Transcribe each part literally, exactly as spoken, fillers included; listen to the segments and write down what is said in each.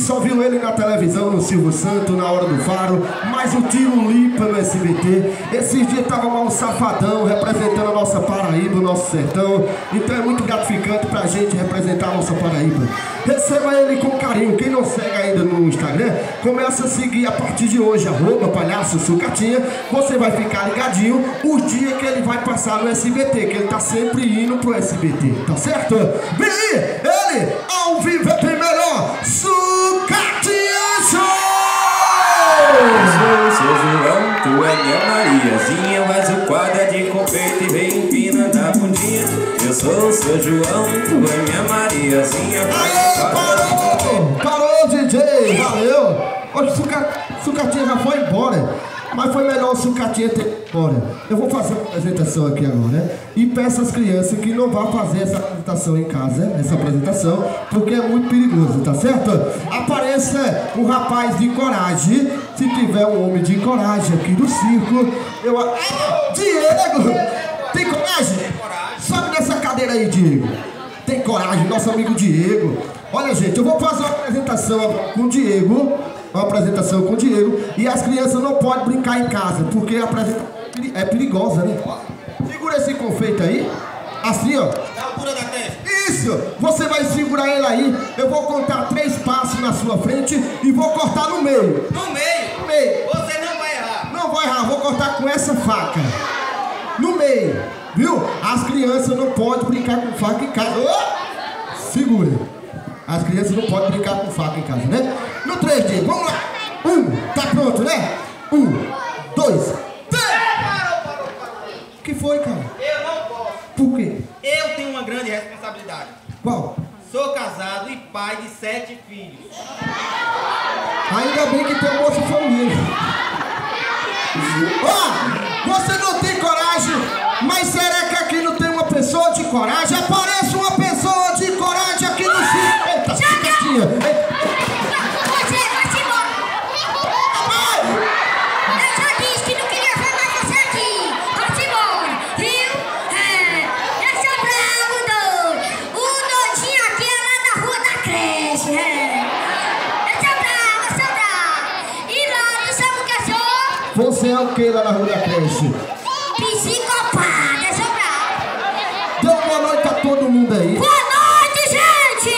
só viu ele na televisão, no Silvio Santos, na Hora do Faro, mas o tiro limpa no S B T. Esses dias tava mal um safadão representando a nossa Paraíba, o nosso sertão. Então é muito gratificante pra gente representar a nossa Paraíba. Receba ele com carinho. Quem não segue ainda no Instagram, começa a seguir a partir de hoje, arroba palhaço sucatinha. Você vai ficar ligadinho o dia que ele vai passar no S B T, que ele tá sempre indo pro S B T, tá certo? Vem aí, ele, ao vivo é bem melhor, Sucatinha Show! Eu sou, sou João, tu é minha Mariazinha, mas o quadro é de confeito e vem empinando a bundinha. Eu sou, sou João, tu é minha Mariazinha, mas o quadro é de confeito. Parou, D J, valeu! Hoje o Sucatinha já foi embora, mas foi melhor o Sucatinha ter ido embora. Eu vou fazer uma apresentação aqui agora, né? E peço às crianças que não vão fazer essa apresentação em casa, essa apresentação, porque é muito perigoso, tá certo? Apareça um rapaz de coragem, se tiver um homem de coragem aqui do circo. Eu... Diego! Tem coragem? Sobe nessa cadeira aí, Diego. Tem coragem, nosso amigo Diego. Olha, gente, eu vou fazer uma apresentação com o Diego. Uma apresentação com o Diego. E as crianças não podem brincar em casa, porque a apresentação é perigosa, né? Segura esse confeito aí. Assim, ó. Dá a altura da testa. Isso! Você vai segurar ele aí. Eu vou contar três passos na sua frente e vou cortar no meio. No meio? No meio. Você não vai errar. Não vai errar, vou cortar com essa faca. No meio. Viu? As crianças não podem brincar com faca em casa. Oh! Segura. As crianças não podem brincar com faca em casa, né? No três D, vamos lá. Um, tá pronto, né? Um, dois, três. Parou, parou, parou. O que foi, cara? Eu não posso. Por quê? Eu tenho uma grande responsabilidade. Qual? Sou casado e pai de sete filhos. Ainda bem que tem um Bolsa Família. Ó, você não tem coragem, mas será que aqui não tem uma pessoa de coragem? Aparece uma pessoa de coragem aqui no circo. Eita, Sucatinha. Você vai se embora! Eu já disse que não queria ver mais você aqui! Vai-se embora! Viu? É, eu sou bravo, doido! O doidinho aqui é lá da rua da creche, é! Eu sou bravo, eu sou bravo! E lá, tu sabe o que eu sou? Você é o que lá na rua da creche? Psicopata, eu sou bravo! Dê uma boa noite a todo mundo aí. Boa noite, gente!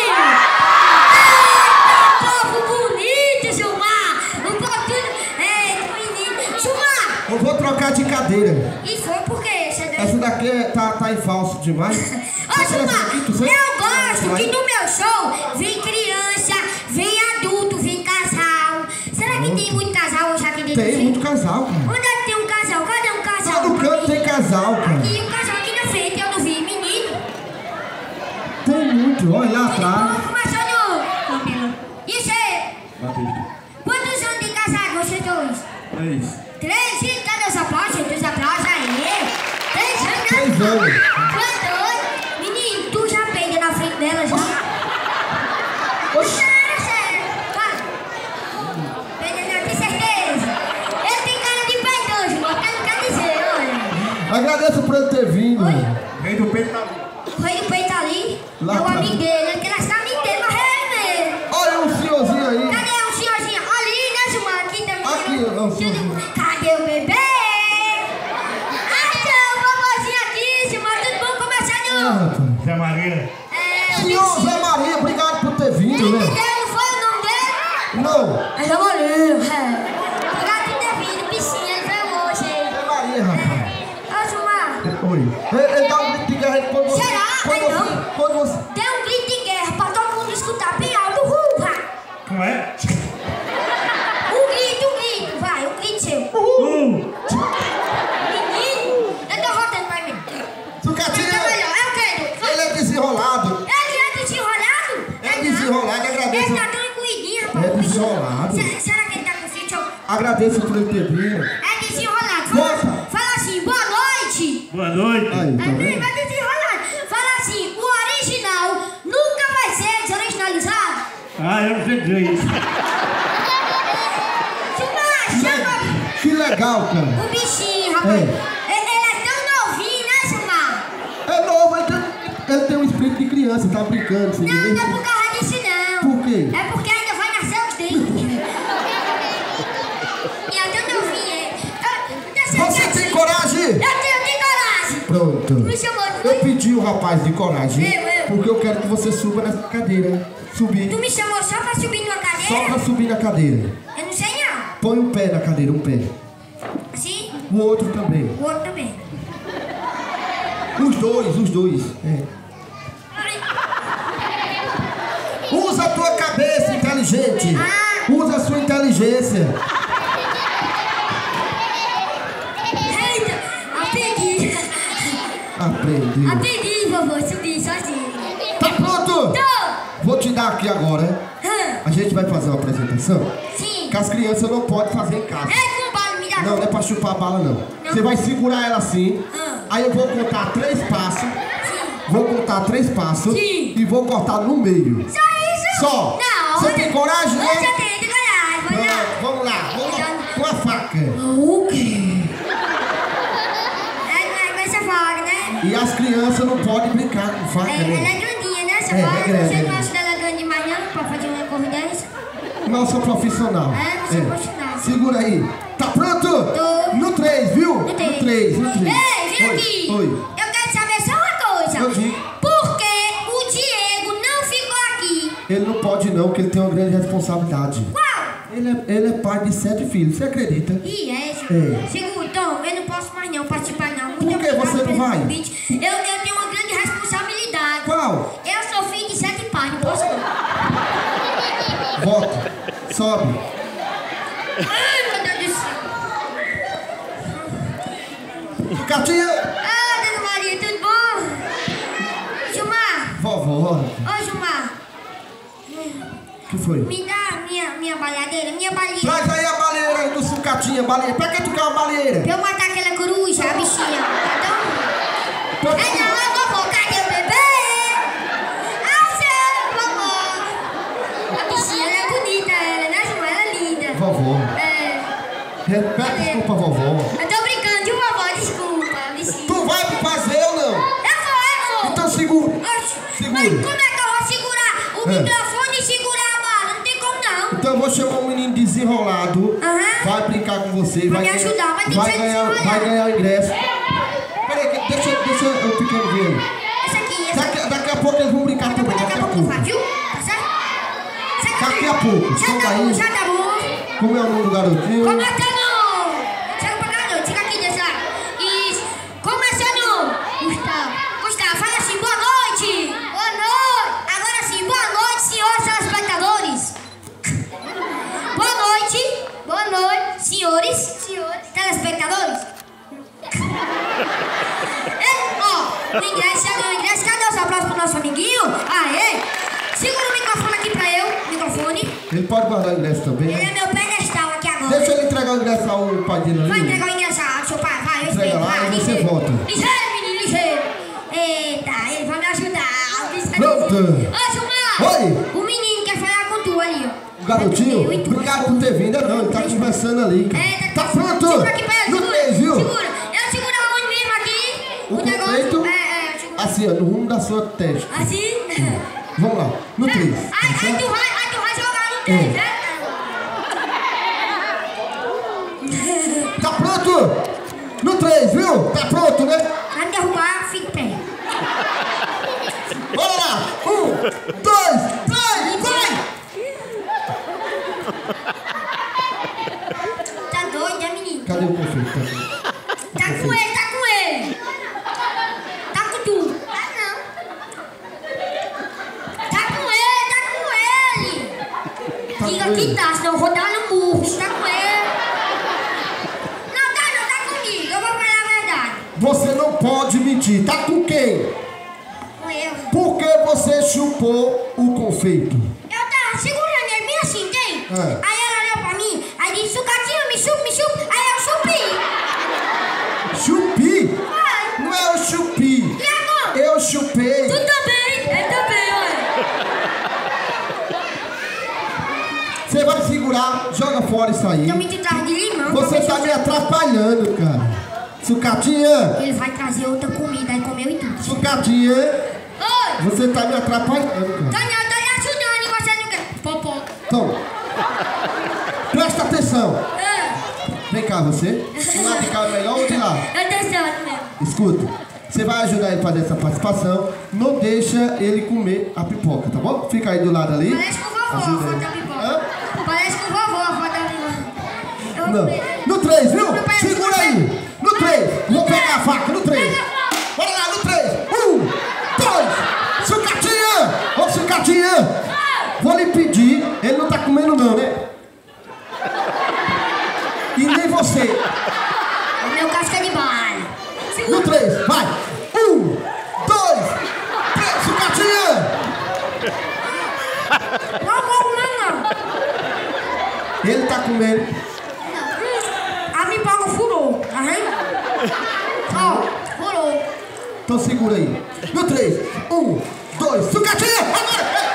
Povo bonito, Gilmar! O povo tudo... É, menino... Gilmar! Eu vou trocar de cadeira. E foi por quê? Você deu... Essa daqui é- tá, tá em falso demais. Ô, Você Gilmar, essa aqui, tu sabe? eu gosto que no meu show vem criança, vem adulto, vem casal. Será que tem muito casal hoje aqui dentro? Tem muito casal, cara. Onde é que tem um casal? Cadê um casal? Todo canto tem casal, cara. E um casal aqui na frente, eu não vi. Menino. Tem muito, olha lá atrás. Começando. E você? Quantos anos de casado vocês dois? Três. Três? Gente, cadê os aplausos? Gente, os aplausos aí. Três anos? Três anos. Tu é doido? Menino, tu já peida na frente dela já? Oxi. Sério, sério. Vai. Peida não, tem certeza? Ele tem cara de paidoso, mas eu não quero dizer, olha. Agradeço por ele ter vindo. Oi? Rei do peito tá ali. O rei do peito ali Lá é o atrás. amigo dele, ele quer lascar amigo dele, mas é ele mesmo. Olha um senhorzinho aí. Cadê o senhorzinho? Ali, né, Gilmar? Aqui também. Aqui, ó, o senhorzinho. Cadê o bebê? Achou o vovozinho aqui, Gilmar. Tudo bom? Ah, Começando? rapaz. Zé Maria. É, o Senhor bichinho. Zé Maria, obrigado por ter vindo, Ele né? não foi o nome dele? Não. É Zé Maria, é. Obrigado por ter vindo, bichinho. Ele veio hoje. Zé Maria, rapaz. Ô, Gilmar. Oi. Ele, ele dá um grito de guerra aí quando você... Será? Quando Ai, você... não. Quando você... Dê um grito de guerra pra todo mundo escutar bem alto. Uhul, vai. Como é? Um grito, um grito. Vai, um grito seu. Um. Menino, eu tô voltando pra mim. Sucatinha, Então, melhor, é o quê? ele é desenrolado. Ele é desenrolado? É desenrolado, agradeço. Ele tá tão encolhidinho, rapaz. É desenrolado. Se- Será que ele tá com frio? Deixa eu- Agradeço por ele ter vindo. É desenrolado. Fala, Força. fala assim, boa noite. Boa noite. Aí, tá É bem, vendo? vai desenrolado. Fala assim, o original nunca vai ser desoriginalizado. Ah, eu não sei dizer isso. Chama, chama Que legal, cara. o bichinho, rapaz. É. Ele, ele é tão novinho, né, Gilmar? É novo, ele tem, ele tem um espírito de criança, tá brincando. Assim, Não, ninguém- não é por causa disso, não. Por quê? É porque ainda vai nascer Pronto. Me chamou, não Eu foi? pedi o rapaz de coragem, Eu, eu. porque eu quero que você suba nessa cadeira. Subir. Tu me chamou só pra subir numa Só cadeira? pra subir na cadeira. Eu não sei não. Põe um pé na cadeira, um pé. Assim? O outro também. O outro também. Os dois, os dois. É. Ai. Usa a tua cabeça, inteligente. Ah. Usa a sua inteligência. Eita, aprendi. Aprendeu. Aprendi, vovô, subir sozinho. Tá pronto? Tô. Vou te dar aqui agora. Hã? A gente vai fazer uma apresentação Sim. que as crianças não podem fazer em casa. É com bala, me dá. Não, não é pra chupar a bala, não. Você vai segurar ela assim. Ah. Aí eu vou contar três passos. Sim. Vou contar três passos. Sim. E vou cortar no meio. Só isso? Só. Não. Você tem coragem, né? Eu já tenho de coragem, vai Pronto, lá. vamos lá. Vamos lá. Com a faca. O quê? É, é com essa faca, né? E as crianças não podem brincar com faca, É, ela né? é grandinha, né, essa É, faca? é grande, Você é não grande. acha dela grande demais não pra fazer uma corrida dessa? Não, eu sou profissional. É, você é profissional. Segura aí. Tá pronto? Tô. No três, viu? No três. No três, no três. Ei, vem Oi, aqui. Oi. Eu quero saber só uma coisa. Eu digo. Por que o Diego não ficou aqui? Ele não pode não, porque ele tem uma grande responsabilidade. Qual? Ele é, ele é pai de sete filhos, você acredita? Ih, é, É. Segura, então, eu não posso mais não participar não. Muito Por que obrigado você não pelo vai? convite. Eu, eu tenho uma grande responsabilidade. Qual? Eu sou filho de sete pais, não posso não. Volta. Sobe. Ai, meu Deus do céu. Catinha! Ah, Dona Maria, tudo bom? Gilmar, Vovó. ô Gilmar, O que foi? me dá minha, minha baleadeira, minha balinha. Traz aí a baleeira aí do sucatinha, baleeira. Pra que tu quer uma baleeira? Pra eu matar aquela coruja, a bichinha. Então... Pra É que tu- não, eu vovô, cadê o bebê? Ah, seu, vovô. A bichinha, ela é bonita, ela, né, Gilmar? Ela é linda. Vovó. É, Repete desculpa, vovó. eu tô brincando, de vovó, desculpa, bichinha. Tu vai fazer ou não? Eu vou, eu vou. Então segura. Oxi, Segura. mas como é que eu vou segurar o É. microfone e segurar a bala? Não tem como não. Então eu vou chamar um menino desenrolado. Aham. Vai brincar com você. Vai me ganhar- ajudar, mas tem que vai ser ganhar, desenrolado. vai ganhar o ingresso. Peraí, que- deixa, deixa eu pequeno ver aí. Essa aqui, essa Daqui, daqui a pouco eles vão brincar Daqui a também. pouco, daqui a pouco vai, viu? Tá certo? Certo, Daqui a filho? pouco, Já solta tá aí. bom, já tá bom. Como é o nome do garotinho? Começando! Chega pra cá, não. Fica aqui desse lado. Isso. Começando! Gustavo. Gustavo, fala assim, boa noite! Boa noite! Agora sim, boa noite, senhores telespectadores! Boa noite! Boa noite, senhores! Senhores telespectadores! É, ó, o ingresso, chegou o ingresso. Cadê os aplausos pro nosso amiguinho? Aê! Segura o microfone aqui pra eu. Microfone. Ele pode guardar o ingresso também, Ele é né? meu pedestal aqui agora. Deixa ele entregar o ingresso ao pai dele ali. Vai entregar o ingresso ao seu pai, vai, eu Entrega espero, lá vai, e você ligeiro. volta. Ligeiro, menino, ligeiro. Eita, ele vai me ajudar. Pronto. Ô, Gilmar. Oi. O menino quer falar com tu ali, ó. O garotinho? Eu e tu. Obrigado por ter vindo, não. Ele tá conversando ali, cara. Eita, Tá pronto? Segura aqui pra ele, No segura. três, viu? Segura. Eu seguro aonde mesmo aqui? O negócio. peito? É, é, eu seguro. Assim, ó, no rumo da sua testa. Assim? Vamos lá. No três. Aí, Tá aí, tu certo? vai, aí tu vai jogar no três, né? Tá pronto? No três, viu? Tá pronto, né? Vai me derrubar, fica em pé. Bora lá! Um, dois, três, vai! Tá doido, né, menino? Cadê o confeito? Tá com ele, tá com ele. Tá com tu. Ah, não. Tá com ele, tá com ele. Tá Diga com que ele. tá, senão eu vou dar no burro. Tá com ele. Não, tá, não, tá comigo. Eu vou falar a verdade. Você não pode mentir. Tá com quem? Com eu. Por que você chupou o confeito? Eu tava segurando ele bem assim, tem? É. Aí ela olhou pra mim, aí disse, sucatinho, me chupa, me chupa. Aí eu chupi. Chupi? Vai. Não é o chupi. E agora? Eu chupei. Tu também. Eu também, olha. Você vai segurar, joga fora isso aí. Eu me traz de limão. Você tá me atrapalhando, cara. Sucatinha, Ele vai trazer outra comida e comeu e tudo. sucatinha, Oi! você tá me atrapalhando, cara. Daniel, eu tô lhe ajudando e você não quer. Popó. Então, presta atenção. Ah, Vem cá, você. Do lado de cá é melhor ou de lá? eu tô certo mesmo. Escuta. Você vai ajudar ele a fazer essa participação. Não deixa ele comer a pipoca, tá bom? Fica aí do lado ali. Parece com o vovô a Ajuda foto ele. da pipoca. Hã? Parece com o vovô a foto da pipoca. Eu- Não. No três, viu? Segura aí. No três. Vou pegar a faca. No três. Bora lá, no três. Um, dois. Sucatinha. Ô, Sucatinha. Vou lhe pedir. Ele não tá comendo não, né? E nem você. O meu casca de bala. No três. Vai. Um, dois, três. Sucatinha. Não vou comer, não. Ele tá comendo. A pipoca furou, tá vendo? Ó, furou. Então segura aí. No três. Um, dois. Sucatinha. Agora.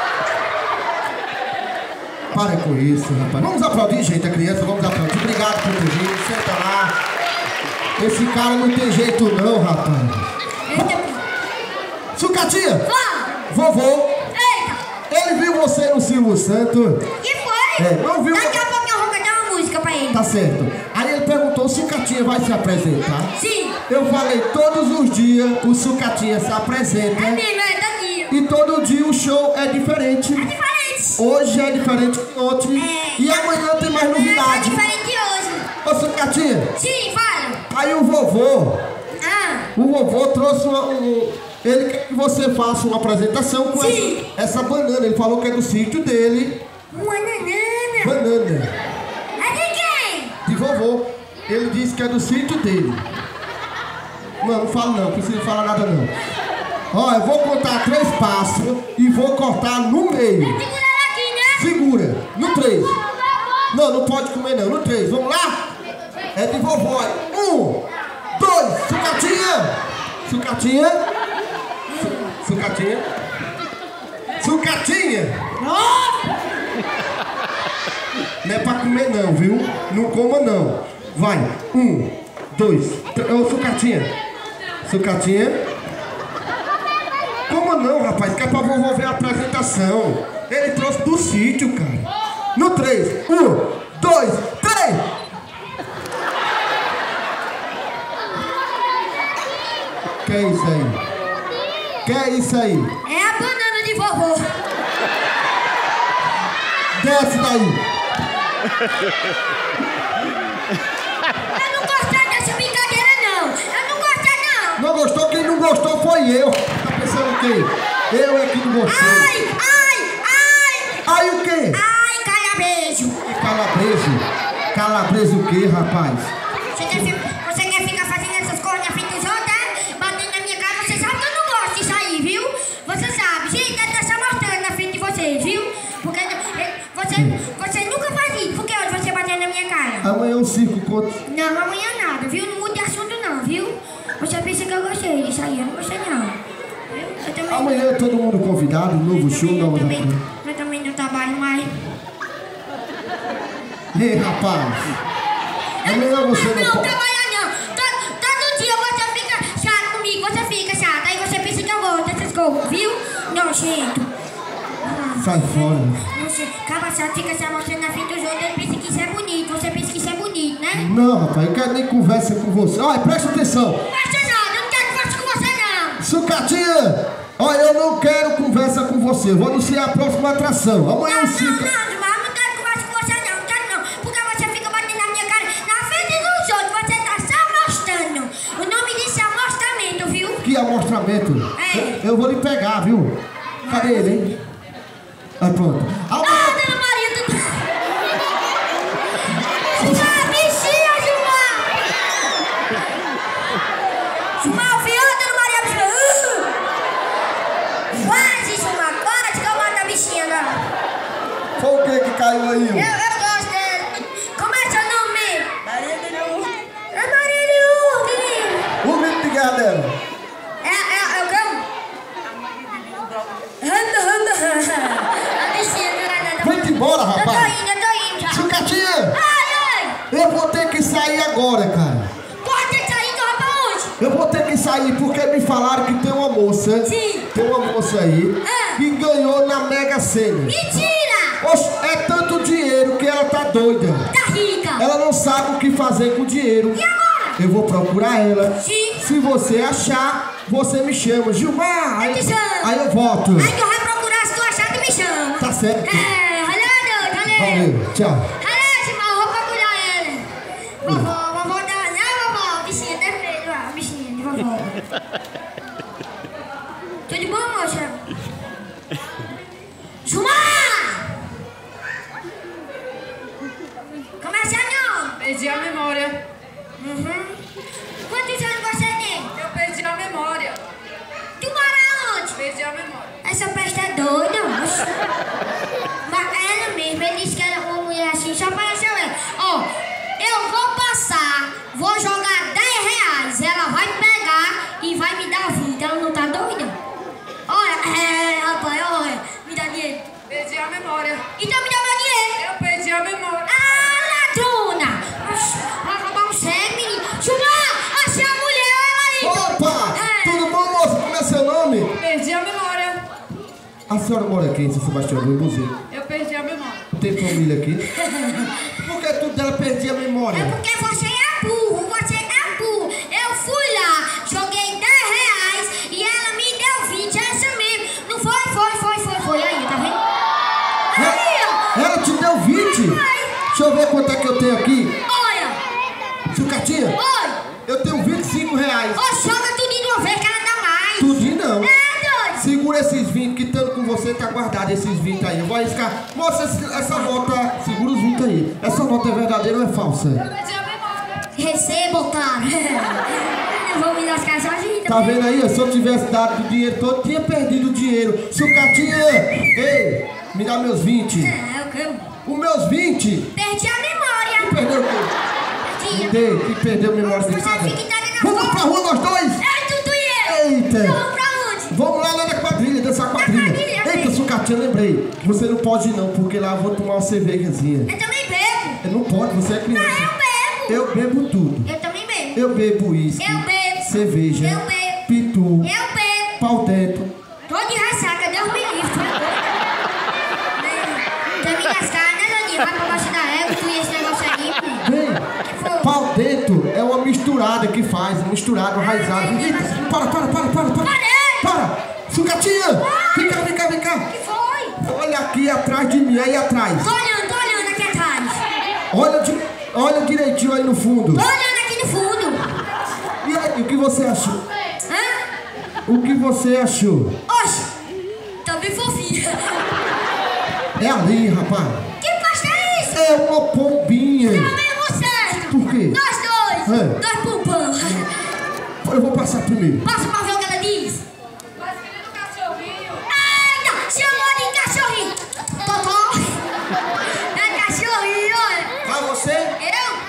Para com isso, rapaz. Vamos aplaudir, gente, a criança. Vamos aplaudir. Obrigado por ter vindo. Senta lá. Esse cara não tem jeito não, rapaz. Sucatinha. Fala. Vovô. Eita. Ele viu você no Silvio Santos. Que foi? É, não viu? Daqui a pouco eu vou cantar uma música pra ele. Tá certo. Aí ele perguntou se o Sucatinha vai se apresentar. Sim. Eu falei, todos os dias o Sucatinha se apresenta. É mesmo, é daqui. E todo dia o show é diferente. É diferente. Hoje é diferente de ontem. É. E amanhã tem mais É novidade. diferente de hoje. Ô, Sucatinha. Sim, fala. Aí o vovô, Ah, o vovô trouxe uma, um... Ele quer que você faça uma apresentação com Sim. essa, essa banana. Ele falou que é do sítio dele. uma nanana. Banana. É de quem? De vovô. Ele disse que é do sítio dele. Não, não falo não, não precisa falar nada não. Ó, eu vou contar três passos e vou cortar no meio. Segura aqui, né? Segura. No três. Não, não pode comer não. No três. Vamos lá? É de vovó. Um, dois, Sucatinha. Sucatinha. Su- Sucatinha. Sucatinha. Não é pra comer não, viu? Não coma não. Vai. Um, dois, três. Ô, Sucatinha. Sucatinha. Como não, rapaz? Que é pra vovó ver a apresentação. Ele trouxe do sítio, cara. No três. Um, dois, três. Que é isso aí? Que é isso aí? É a banana de vovô. Desce daí. Eu não gostei dessa brincadeira, não. Eu não gostei, não. Não gostou? Quem não gostou foi eu. Tá pensando o quê? Eu é que não gostei. Ai, ai, ai. Aí o quê? Ai, calabrejo. Que calabreso? Calabreso o quê, rapaz? Você quer, fi- você quer ficar fazendo essas coisas na frente dos outros, é? Batendo na minha cara, você sabe que eu não gosto disso aí, viu? Você sabe. Gente, ele tá só mostrando na frente de vocês, viu? Porque eh, você, você nunca faz isso. Por que hoje você bateu na minha cara? Amanhã o circo conta. Não, amanhã nada, viu? Não mude de assunto não, viu? Você pensa que eu gostei disso aí, eu não gostei não. Viu? Eu também, Amanhã é todo mundo convidado, novo show, eu nova também, coisa. eu também não trabalho mais. Ei, rapaz. Amanhã você não, não não pode. trabalhar não. Todo, todo dia você fica chato comigo, você fica chato. Aí você pensa que eu gosto dessas coisas, viu? Nojento. Sai fora. Você, cada chato fica se mostrando na frente dos outros, ele pensa que isso é bonito. Você pensa que isso é bonito, né? Não, rapaz, eu quero nem conversa com você. Olha, presta atenção. Presta nada, eu não quero conversa com você não. Sucatinha, olha, eu não quero conversa com você. Eu vou anunciar a próxima atração. Amanhã Não, o não, circo. não, Gilmar, eu não quero conversa com você não, não quero não. Porque você fica batendo na minha cara na frente dos outros. Você tá só mostrando. O nome disso é amostramento, viu? Que amostramento. É. Eu, eu vou lhe pegar, viu? Cadê ele, hein? Aí pronto. Ah, Amanhã... Dona Maria, tu... Gilmar, bichinha, Gilmar! Gilmar, ouviu, Dona Maria, bichinha? Uh! Quase, Gilmar, quase que eu mato a bichinha, não. Foi o que que caiu aí? Eu, eu gosto dele. Como é seu nome? Maria de Lourdes. É Maria de Lourdes, menino. O grito de guerra dela. É, é, é o cão? Anda, anda. A bichinha, não, não, não. Vai embora, Eu tô rapaz. indo, eu tô indo, já. Sucatinha, Ai, ai. eu vou ter que sair agora, cara. Pode ter que sair, então vai pra onde? Eu vou ter que sair porque me falaram que tem uma moça. Sim. Tem uma moça aí Ah. que ganhou na Mega Sena. Mentira! Oxe, é tanto dinheiro que ela tá doida. Tá rica. Ela não sabe o que fazer com o dinheiro. E agora? Eu vou procurar ela. Sim. Se Se você achar, você me chama. Gilmar! Aí, Eu te chamo. aí eu volto. Aí tu vai procurar, se tu achar, tu me chama. Tá certo. É, olha, olha. Valeu, tchau. Olha, Gilmar, eu vou procurar ela. Vovó, vovó da... Não, vovó, bichinha, defende, ó, bichinha de vovó. Tudo bom, moça? Gilmar! Como é seu nome? Perdi a memória. Uhum. Quantos anos você tem? Eu perdi a memória. Tu mora onde? Perdi a memória. Essa peste é doida, moço. Mas ela mesma, ele disse que ela é uma mulher assim, só apareceu ela. Ó, eu vou passar, vou jogar dez reais, ela vai pegar e vai me dar vinte. Ela não tá doida? Olha, é, rapaz, olha, me dá dinheiro. Perdi a memória. Então me dá meu dinheiro. Eu perdi a memória. Ah, ladrona! Oxi, vai roubar um cego, menino. Gilmar, achei a mulher, olha, marido. Opa! É. Tudo bom, moço? Como é seu nome? Perdi a memória. A senhora mora aqui em São Sebastião do Buzeiro. Eu perdi a memória. Tem família aqui? Por que tudo dela perdia a memória? É porque você é burro, você é burro. Eu fui lá, joguei dez reais e ela me deu vinte, é essa mesmo. Não foi, foi, foi, foi, foi. Aí, tá vendo? Aí, ó. Ela te deu vinte? Deixa eu ver quanto é que eu tenho aqui. Olha. Sucatinha, Oi. eu tenho vinte e cinco reais. Ô, joga tudo de uma vez que ela dá mais. Tudinho não. É, doido. Segura esses vinte que estando com você, tá guardado esses vinte aí. Eu vou arriscar. Moça, esse- essa nota, segura os vinte aí. Essa nota é verdadeira ou é falsa? Eu perdi a memória. Receba, otário. Eu vou me lascar sozinho. Tá vendo aí? Se eu tivesse dado o dinheiro todo, tinha perdido o dinheiro. Sucatinha, ei, me dá meus vinte. É, o que? Os meus vinte? Perdi a memória. Perdeu o quê? Perdi. Me dê, que perdeu a memória de Você nada. fica entregando a Vamos pra rua nós dois? É, tu, tu e eu. Eita. Então vamos pra onde? Vamos lá, lá na quadrilha, dançar quadrilha. quadrilha, Eita, sim. Sucatinha, lembrei. Que você não pode ir não, porque lá eu vou tomar uma cervejazinha. Eu também bebo. Não pode, você é Não, criança. eu bebo. Eu bebo tudo. Eu também bebo. Eu bebo uísque, Eu bebo. cerveja, Eu bebo. pitu, Eu bebo. pau dentro. Tô de ressaca, Deus me livre. Tu é doido. Tô me lascar, né, Dani? Vai pra baixo da égua, tu e esse negócio aí. Vem. Que foi? Pau dentro é uma misturada que faz, uma misturada, uma raizada. Eita, para, para, para, para, para. Parei. Para. Sucatinha, vem cá, vem cá, vem cá. Que foi? Olha aqui atrás de mim, aí atrás. Tô olhando, tô olhando aqui atrás. Olha, de- olha direitinho aí no fundo. Tô olhando aqui no fundo. E aí, o que você achou? Hã? O que você achou? Oxe, tá bem fofinha. É ali, rapaz. Que pasta é isso? É uma pombinha. Tá mesmo certo. Por quê? Nós dois. É. Dois pompão. Eu vou passar primeiro. Passa pra ver o que ela diz. Mas querido cachorrinho. Eita, chamou de cachorrinho. Totó. É cachorrinho, olha. Vai você? Eu?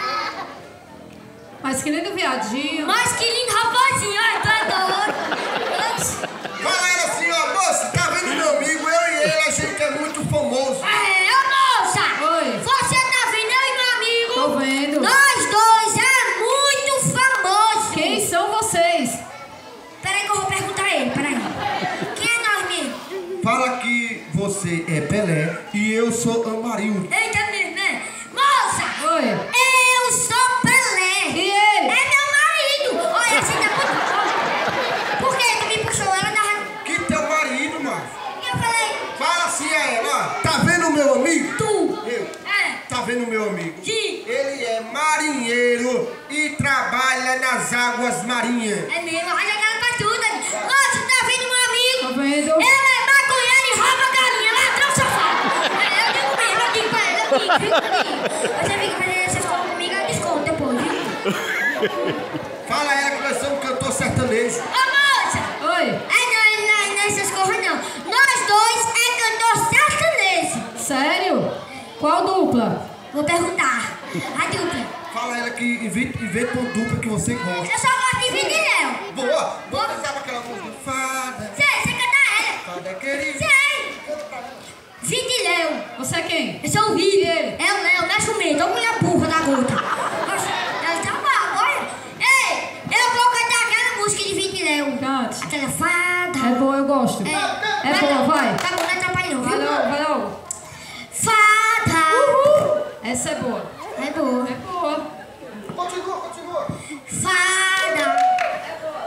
Mas querido viadinho. Mas que lindo rapazinho, olha, tu é doido. Oxe. Fala ela assim, ó, moça, tá vendo meu amigo? Eu e ele, a gente é muito famoso. É, ô moça. Oi. Você tá vendo eu e meu amigo? Tô vendo. Nós dois é muito famoso. Quem são vocês? Peraí que eu vou perguntar a ele, peraí. Quem é nós mesmo? Fala que você é Pelé e eu sou Amarildo. Eita mesmo, né? Moça! Oi. Eu sou Pelé! E ele? É meu marido! Olha, assim tá muito... Por que tu me puxou? Ela tava... Que teu marido, mano? E eu falei... Fala assim a ela, ó. Tá vendo o meu amigo? Tu! Eu. É! Tá vendo o meu amigo? Sim! Ele é marinheiro e trabalha nas águas marinhas. É mesmo, arranja cara pra tudo. Moça, tá vendo meu amigo? Tô vendo. Ele é maconheiro e rouba galinha, ladrão safado! É, eu digo mesmo, eu digo pra ele, eu digo, viu? Eu digo. Você fica fazendo essas coisas comigo, eu desconto depois, viu? Fala a ela que nós somos cantor sertanejo. Ô moça! Oi. É não, não, não, essas coisas não. Nós dois é cantor sertanejo. Sério? Qual dupla? Vou perguntar. A dupla. Fala a ela que inventa, inventa uma dupla que você gosta. Eu só gosto de Vidilhão. Boa! Boa! Sabe aquela música? Fada, Sei, você canta ela. fada querida. Sei. Vidilhão. Você é quem? Eu sou o Vidi. E ele? É o Léo, mexe o medo. Olha a mulher burra da gota. Nossa, ela tá mal, olha. Ei, eu vou cantar aquela música de Vidilão. Cante. Aquela fada. É boa, eu gosto. É, É boa, vai. Tá bom, não atrapalha não, Vai viu? logo, vai logo. Fada. Essa é boa. É boa. É boa. Continua, continua. Fada. É boa.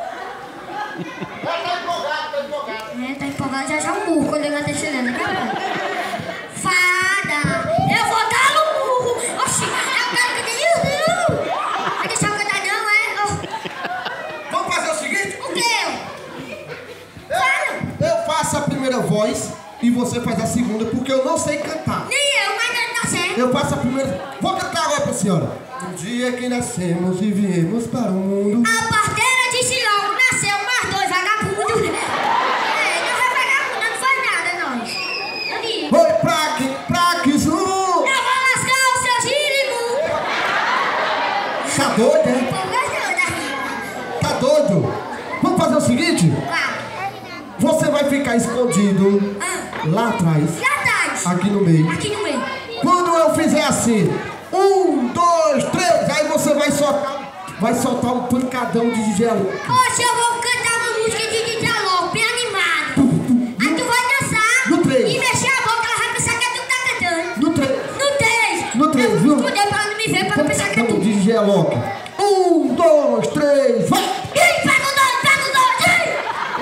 e você faz a segunda, porque eu não sei cantar. Nem eu, mas não tá certo. Eu faço a primeira. Vou cantar agora pra senhora. Um dia que nascemos e viemos para o mundo. A parteira disse logo, nasceu mais dois vagabundos. É, não é vagabundo, não faz nada, nós. Eu digo. Oi, pra que, pra que zu? Eu vou lascar o seu girimu. Tá doido, é? Pô, gostou daqui. Tá doido? Vamos fazer o seguinte? Vai. Você vai ficar escondido Ah, lá atrás, já tá. aqui no meio. Aqui no meio. Quando eu fizer assim, um, dois, três, aí você vai soltar, vai soltar um pancadão de gelo. Hoje eu vou cantar uma música de diálogo, bem animada. Aí tu vai dançar No três. e mexer a boca, ela vai pensar que é tu que tá cantando. No três, No três. No três, Eu viu? esconder pra ela não me ver, pra não pensar que é pancadão tu. de gelo. Um, dois, três, vai! Ih, pega o dois, pega o dois, ih!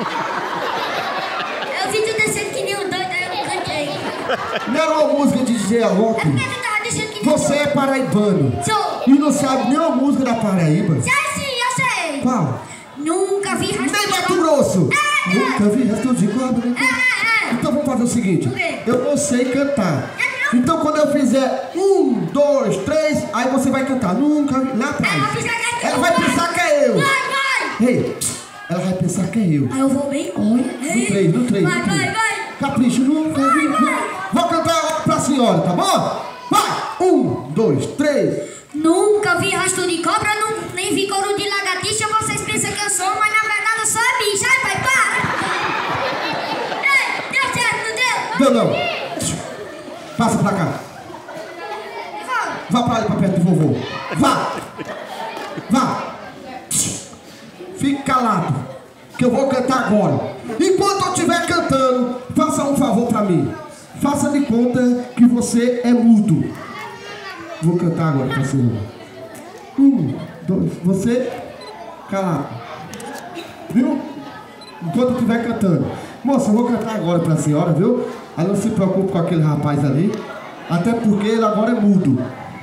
Eu vi tu descendo que nem um doido, aí eu cantei. Não era uma música de gelo. É porque tu tava descendo que nem um Você é paraibano Sou. e não sabe nenhuma música da Paraíba. Já sim, eu sei. Qual? Nunca vi rastro Nem de Mato cobra. Grosso. É, é. Nunca vi resto de cobra. É, é, é. Então vamos fazer o seguinte, O quê? eu não sei cantar. É, não. Então quando eu fizer um, dois, três, aí você vai cantar. Nunca vi lá atrás. Ela vai pensar que é tu. Ela vai pensar que é eu. Vai, vai. Ei, ela vai pensar que é eu. Aí eu vou bem, olha. No três, no três. Vai, no três. vai, vai. Capricho, nunca vi. vai. Vou cantar agora pra senhora, tá bom? Vai! Um, dois, três. Nunca vi rastro de cobra, não, nem vi couro de lagartixa. Vocês pensam que eu sou, mas na verdade eu sou a bicha. Ai, pai, para! Ei, deu certo, não deu? Não, não. Passa pra cá. Vamos. Vá pra ali, pra perto do vovô. Vá! Vá! Fique calado, que eu vou cantar agora. Enquanto eu estiver cantando, faça um favor pra mim. Faça de conta que você é mudo. Vou cantar agora pra senhora. Um, dois, você calado. Viu? Enquanto eu estiver cantando. Moça, eu vou cantar agora pra senhora, viu? Aí não se preocupe com aquele rapaz ali. Até porque ele agora é mudo.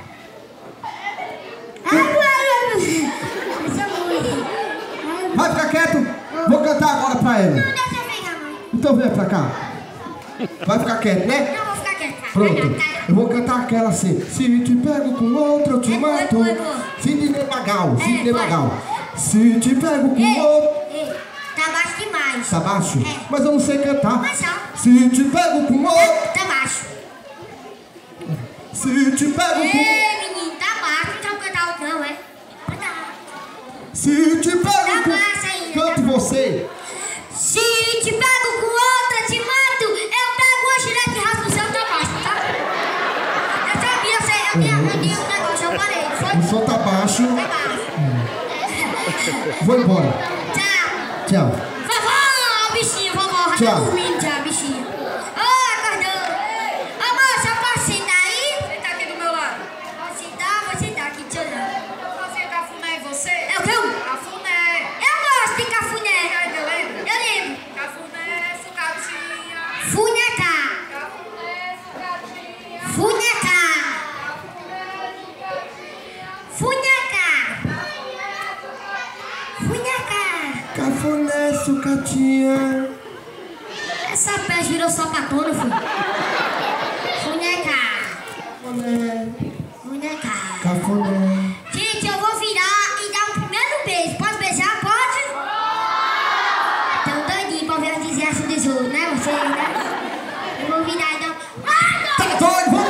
Vai ficar quieto. Vou cantar agora pra ela. Não, deixa eu pegar, mãe. Então vem pra cá. Vai ficar quieto, né? Não, vou ficar quieta. Pronto. Eu vou cantar aquela assim. Se te pego com outro, eu te É boa, é mato. boa, é boa. Sidney Magal, É, Sidney vai. Magal. Se te pego com Ei, outro. ei, tá baixo demais. Tá baixo? É. Mas eu não sei cantar. Mas só. Se te pego com outro. Tá baixo. Se te pego com. Ei, menino, tá baixo. Não sabe cantar outro, não, é? Canta. Se te pego Tá com. baixo ainda. Cante você. Se te pego com outra, te mato. Eu pego a gilete e raspo o seu tá baixo, tá? Eu sabia, eu sei. Eu tinha eu tinha um negócio, eu parei. Foi? O som tá baixo. Tá baixo. Vou embora. Tchau. Tchau. Vovó, bichinha, vovó. Já Tchau. tá dormindo já, bichinha. Ô, acordou. Ô, moça, eu posso sentar aí? Senta aqui do meu lado. Posso sentar? Vou sentar aqui, deixa eu olhar. Vou fazer cafuné em você. É o quê? Cafuné. Eu gosto de cafuné. Ainda lembra? Eu lembro. Cafuné, sucatinha. Funeca. Cafuné, sucatinha. Funeca. Funeca. Funeca. Cafuné, sucatinha. Essa pé virou sapatona, filho. Funeca. Cafuné. Funeca. Cafuné. Gente, eu vou virar e dar um primeiro beijo. Posso beijar? Pode? Tão doidinho pra ver as desgraças dos outros, né? Vocês, né? Eu vou virar e dar um... Ah, Tá doido?